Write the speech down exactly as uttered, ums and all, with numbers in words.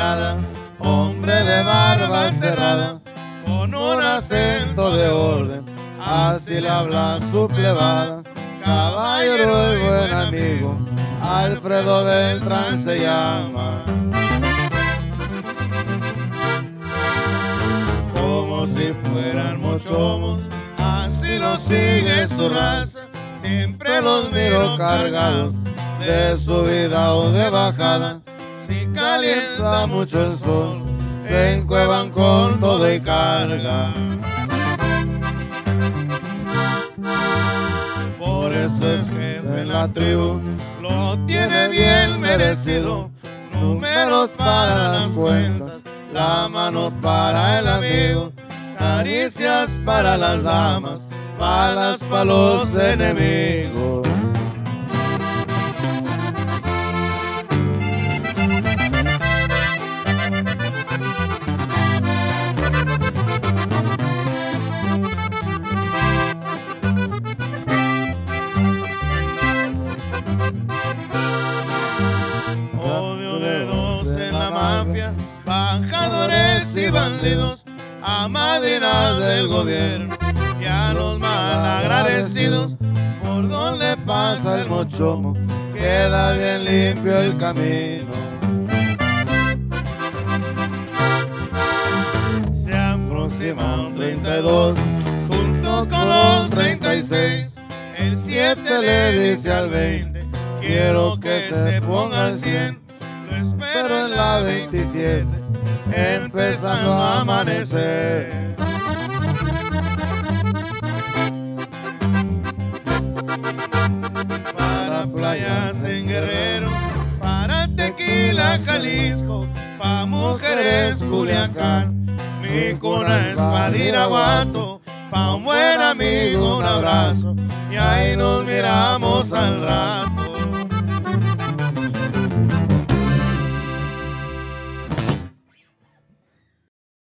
mirada, hombre de barba cerrada, con un acento de orden, así le habla su plebada. Caballero y buen amigo, Alfredo Beltrán se llama. Como si fueran mochomos, así lo sigue su raza. Siempre los miro cargados de subida o de bajada. Si calienta mucho el sol, se encuevan con todo y carga. Por eso es jefe en la tribu, lo tiene bien merecido. Números para las cuentas, las manos para el amigo, caricias para las damas, balas para los enemigos. Odio de dos en la mafia, bajadores y bandidos, a madrinas del gobierno y a los malagradecidos. Por donde pasa el mochomo, queda bien limpio el camino. Se aproxima un treinta y dos, junto con los treinta y seis. El siete le dice al veinte, quiero que se ponga al cien. Lo espero en la veintisiete, empezando a amanecer. Para playas en Guerrero, para Tequila, Jalisco, pa' mujeres Culiacán, mi cuna es Badiraguato, pa' un buen amigo un abrazo, y ahí nos miramos al rato.